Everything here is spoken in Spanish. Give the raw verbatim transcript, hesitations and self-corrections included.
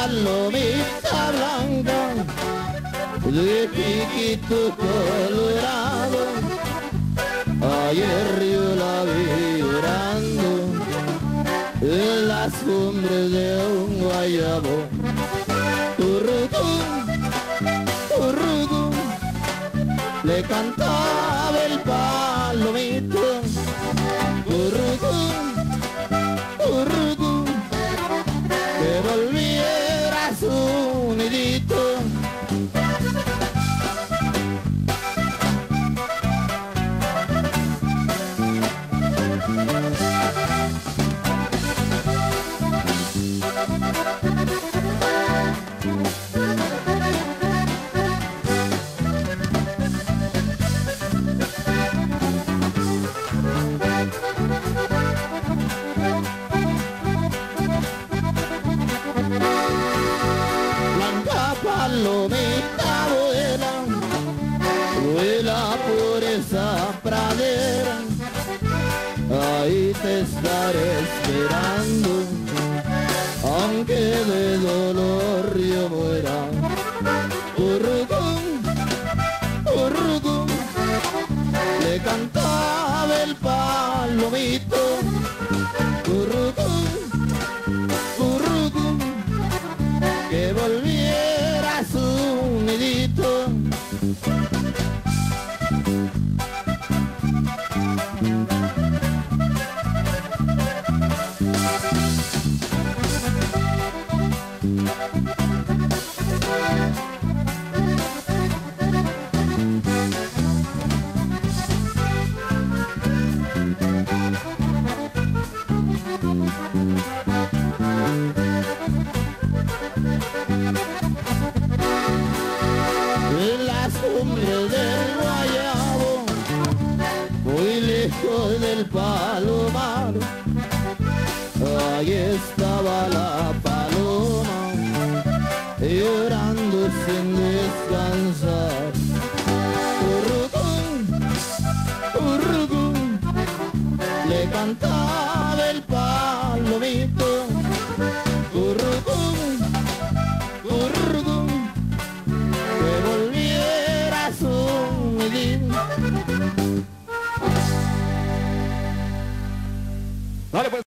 palomita blanca, de piquito colorado, ayer yo la vi llorando en las cumbres de un guayabo. Turrutum, turrutum, le cantaba el palomito. Turrutum, turrutum, que volviera a su nidito. Palomita vuela, vuela por esa pradera, ahí te estaré esperando, aunque de dolor yo muera. Urrutum, urrutum, le cantaba el palomito. Urrutum, urrutum, que volviera a su nidito. Del guayabo, muy lejos del palomar, ahí estaba la paloma, llorando sin descansar. Urrutum, urrutum, le cantaba el palomito. Urrutum, urrutum, que volviera a su nidito. Dale pues.